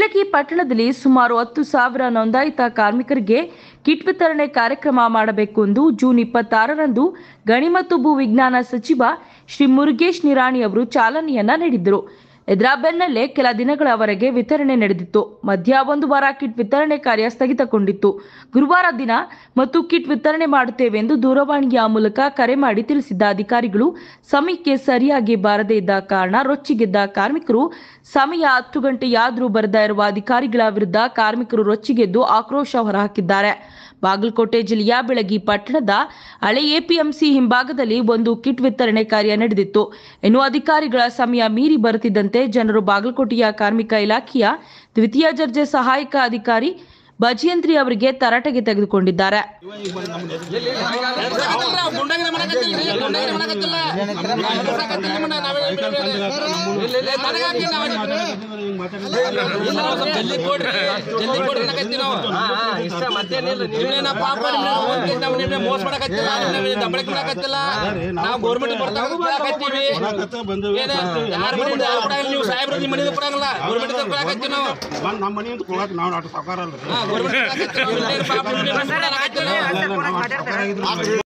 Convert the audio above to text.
ಬೀಳಗಿ ಪಟ್ಟಣದಲ್ಲಿ ಸುಮಾರು 10,000 ನೋಂದಾಯಿತ ಕಾರ್ಮಿಕರಿಗೆ ಕಿಟ್ ವಿತರಣೆ ಕಾರ್ಯಕ್ರಮ ಮಾಡಬೇಕು ಎಂದು ಜೂನ್ 26ರಂದು ಗಣಿ ಮತ್ತು ಭೂ ವಿಜ್ಞಾನ ಸಚಿವ ಶ್ರೀ ಮುರುಗೇಶ್ ನಿರಾಣಿ ಅವರು ಚಾಲನೆಯನ್ನ ನೀಡಿದರು. ಇದರ ಬೆನ್ನಲ್ಲೇ ಕೆಲ ದಿನಗಳವರೆಗೆ ವಿತರಣೆ ನಡೆದಿತ್ತು. ಮಧ್ಯ ಒಂದು ವಾರ ಕಿಟ್ ವಿತರಣೆ ಕಾರ್ಯ ಸ್ಥಗಿತಗೊಂಡಿತ್ತು. ಗುರುವಾರ ದಿನ ಮತ್ತು ಕಿಟ್ ವಿತರಣೆ ಮಾಡುತ್ತೇವೆ ಎಂದು ದೂರವಾಣಿಯ ಮೂಲಕ ಕರೆ ಮಾಡಿ ತಿಳಿಸಿದ್ದ ಅಧಿಕಾರಿಗಳು ಸಮಯಕ್ಕೆ ಸರಿಯಾಗಿ ಬಾರದೇ ಇದ್ದ ಕಾರಣ ರೊಚ್ಚಿಗೆದ್ದ ಕಾರ್ಮಿಕರು ಸಮಯ 10 ಗಂಟೆಯಾದರೂ ಬರದೇ ಇರುವ ಅಧಿಕಾರಿಗಳ ವಿರುದ್ಧ ಕಾರ್ಮಿಕರು ರೊಚ್ಚಿಗೆದ್ದು ಆಕ್ರೋಶ ಹೊರಹಾಕಿದ್ದಾರೆ. ಬಾಗಲಕೋಟೆ ಜಿಲ್ಲೆಯ ಬೀಳಗಿ ಪಟ್ಟಣದ ಹಳೆ ಎಪಿಎಂಸಿ ಹಿಂಭಾಗದಲ್ಲಿ ಒಂದು ಕಿಟ್ ವಿತರಣೆ ಕಾರ್ಯ ನಡೆದಿತ್ತು. ಇನ್ನು ಅಧಿಕಾರಿಗಳ ಸಮಯ ಮೀರಿ ಬರುತ್ತಿದ್ದಂತೆ ಜನರು ಬಾಗಲಕೋಟೆಯ ಕಾರ್ಮಿಕ ಇಲಾಖೆಯ ದ್ವಿತೀಯ ದರ್ಜೆ ಸಹಾಯಕ ಅಧಿಕಾರಿ ಬಜಿಯಂತ್ರಿ ಅವರಿಗೆ ತರಾಟೆಗೆ ತೆಗೆದುಕೊಂಡಿದ್ದಾರೆ. ನಮ್ಮ